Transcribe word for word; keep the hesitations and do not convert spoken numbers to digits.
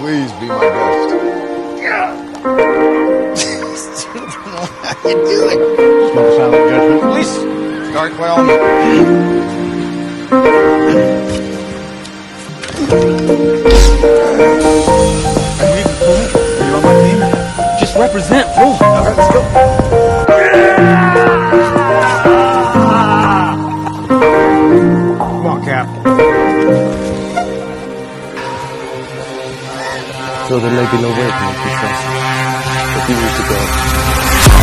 Please be my guest. I don't know how you do it. Smoke silent judgment, please. Start by all means. Are you even cool? Are you on my team? Just represent, fool. All right, let's go. Come on, Cap. So there may be no way to make you trust, but you need to go.